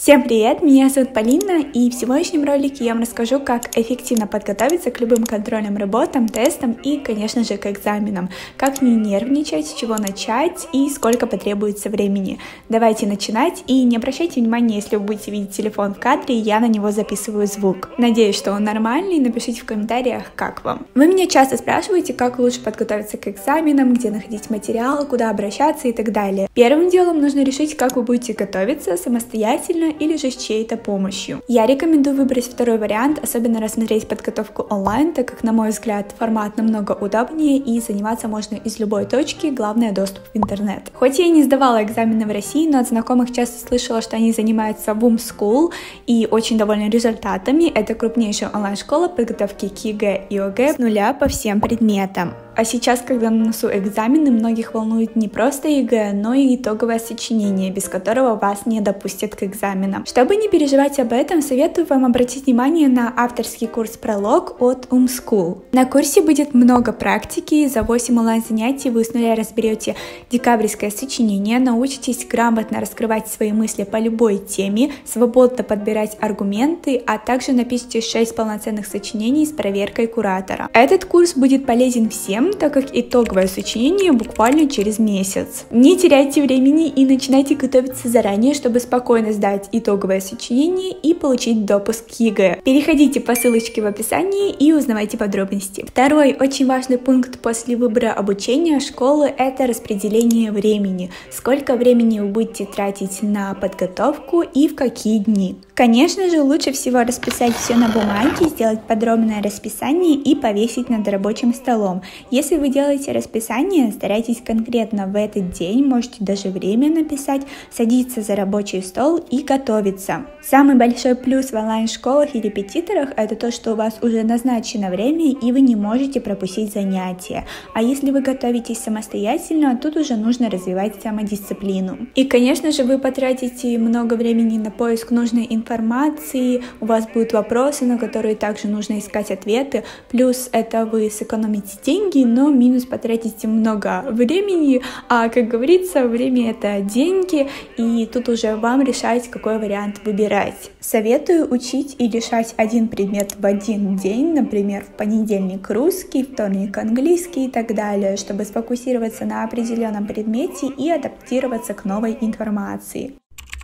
Всем привет, меня зовут Полина, и в сегодняшнем ролике я вам расскажу, как эффективно подготовиться к любым контрольным работам, тестам и, конечно же, к экзаменам, как не нервничать, с чего начать и сколько потребуется времени. Давайте начинать, и не обращайте внимания, если вы будете видеть телефон в кадре, я на него записываю звук. Надеюсь, что он нормальный, напишите в комментариях, как вам. Вы меня часто спрашиваете, как лучше подготовиться к экзаменам, где находить материал, куда обращаться и так далее. Первым делом нужно решить, как вы будете готовиться самостоятельно или же с чьей-то помощью. Я рекомендую выбрать второй вариант, особенно рассмотреть подготовку онлайн, так как, на мой взгляд, формат намного удобнее и заниматься можно из любой точки, главное доступ в интернет. Хоть я и не сдавала экзамены в России, но от знакомых часто слышала, что они занимаются в School и очень довольны результатами. Это крупнейшая онлайн-школа подготовки к ЕГЭ и ОГЭ с нуля по всем предметам. А сейчас, когда на носу экзамены, многих волнует не просто ЕГЭ, но и итоговое сочинение, без которого вас не допустят к экзаменам. Чтобы не переживать об этом, советую вам обратить внимание на авторский курс «Пролог» от School. На курсе будет много практики, за 8 онлайн-занятий вы с нуля разберете декабрьское сочинение, научитесь грамотно раскрывать свои мысли по любой теме, свободно подбирать аргументы, а также напишите 6 полноценных сочинений с проверкой куратора. Этот курс будет полезен всем, так как итоговое сочинение буквально через месяц. Не теряйте времени и начинайте готовиться заранее, чтобы спокойно сдать итоговое сочинение и получить допуск к ЕГЭ. Переходите по ссылочке в описании и узнавайте подробности. Второй очень важный пункт после выбора обучения школы – это распределение времени. Сколько времени вы будете тратить на подготовку и в какие дни. Конечно же, лучше всего расписать все на бумаге, сделать подробное расписание и повесить над рабочим столом. Если вы делаете расписание, старайтесь конкретно в этот день, можете даже время написать, садиться за рабочий стол и готовиться. Самый большой плюс в онлайн-школах и репетиторах – это то, что у вас уже назначено время и вы не можете пропустить занятия. А если вы готовитесь самостоятельно, тут уже нужно развивать самодисциплину. И, конечно же, вы потратите много времени на поиск нужной информации, у вас будут вопросы, на которые также нужно искать ответы, плюс это вы сэкономите деньги, но минус потратите много времени, а, как говорится, время — это деньги, и тут уже вам решать, какой вариант выбирать. Советую учить и решать один предмет в один день, например, в понедельник русский, вторник английский и так далее, чтобы сфокусироваться на определенном предмете и адаптироваться к новой информации.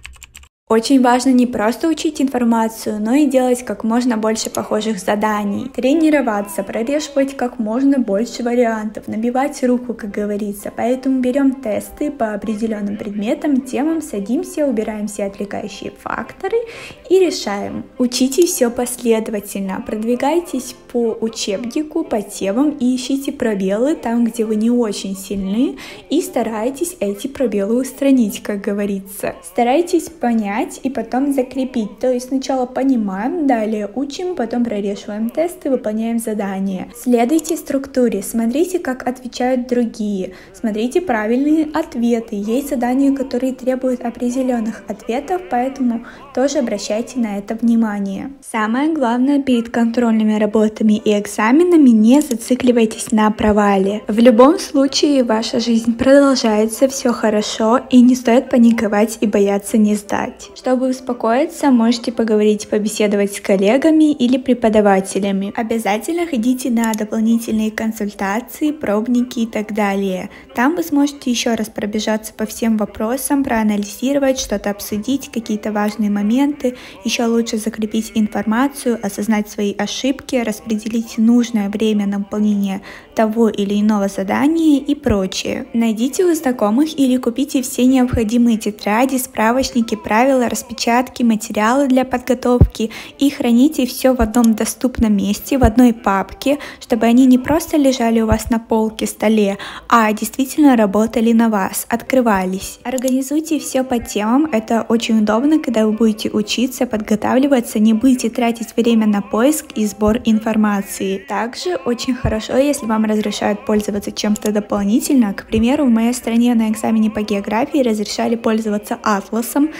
Очень важно не просто учить информацию, но и делать как можно больше похожих заданий, тренироваться, прорешивать как можно больше вариантов, набивать руку, как говорится. Поэтому берем тесты по определенным предметам, темам, садимся, убираем все отвлекающие факторы и решаем. Учите все последовательно, продвигайтесь по учебнику, по темам и ищите пробелы там, где вы не очень сильны, и старайтесь эти пробелы устранить, как говорится. Старайтесь понять и потом закрепить. То есть сначала понимаем, далее учим, потом прорешиваем тесты, выполняем задания. Следуйте структуре, смотрите, как отвечают другие, смотрите правильные ответы. Есть задания, которые требуют определенных ответов, поэтому тоже обращайте на это внимание. Самое главное перед контрольными работами и экзаменами: не зацикливайтесь на провале. В любом случае ваша жизнь продолжается, все хорошо, и не стоит паниковать и бояться не сдать. Чтобы успокоиться, можете поговорить, побеседовать с коллегами или преподавателями. Обязательно ходите на дополнительные консультации, пробники и так далее. Там вы сможете еще раз пробежаться по всем вопросам, проанализировать, что-то обсудить, какие-то важные моменты, еще лучше закрепить информацию, осознать свои ошибки, распределить нужное время на выполнение того или иного задания и прочее. Найдите у знакомых или купите все необходимые тетради, справочники, правила, распечатки, материалы для подготовки и храните все в одном доступном месте, в одной папке, чтобы они не просто лежали у вас на полке, столе, а действительно работали на вас, открывались. Организуйте все по темам, это очень удобно, когда вы будете учиться, подготавливаться, не будете тратить время на поиск и сбор информации. Также очень хорошо, если вам разрешают пользоваться чем-то дополнительно. К примеру, в моей стране на экзамене по географии разрешали пользоваться атласом, поэтому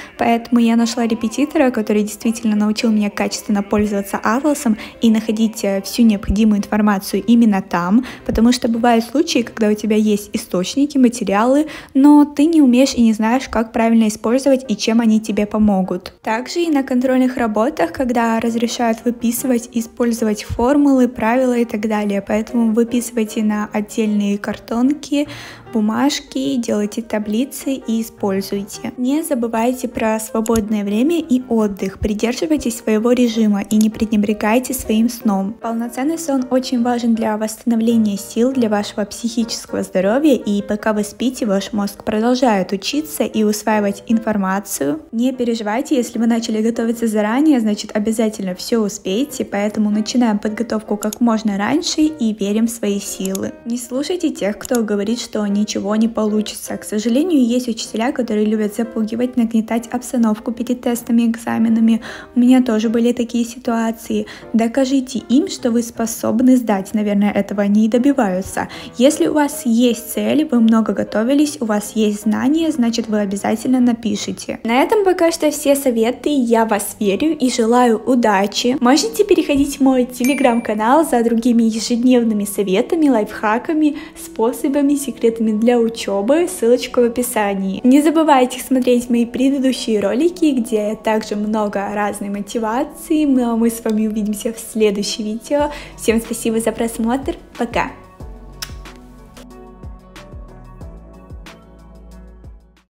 Поэтому я нашла репетитора, который действительно научил меня качественно пользоваться Атласом и находить всю необходимую информацию именно там, потому что бывают случаи, когда у тебя есть источники, материалы, но ты не умеешь и не знаешь, как правильно использовать и чем они тебе помогут. Также и на контрольных работах, когда разрешают выписывать и использовать формулы, правила и так далее, поэтому выписывайте на отдельные картонки, бумажки, делайте таблицы и используйте. Не забывайте про свободное время и отдых, придерживайтесь своего режима и не пренебрегайте своим сном. Полноценный сон очень важен для восстановления сил, для вашего психического здоровья, и пока вы спите, ваш мозг продолжает учиться и усваивать информацию. Не переживайте, если вы начали готовиться заранее, значит обязательно все успеете, поэтому начинаем подготовку как можно раньше и верим в свои силы. Не слушайте тех, кто говорит, что ничего не получится. К сожалению, есть учителя, которые любят запугивать, нагнетать обстановку перед тестами и экзаменами. У меня тоже были такие ситуации. Докажите им, что вы способны сдать. Наверное, этого они и добиваются. Если у вас есть цель, вы много готовились, у вас есть знания, значит вы обязательно напишите. На этом пока что все советы. Я вас верю и желаю удачи. Можете переходить в мой телеграм-канал за другими ежедневными советами, лайфхаками, способами, секретами для учебы, ссылочка в описании. Не забывайте смотреть мои предыдущие ролики, где также много разной мотивации. Ну а мы с вами увидимся в следующем видео. Всем спасибо за просмотр, пока!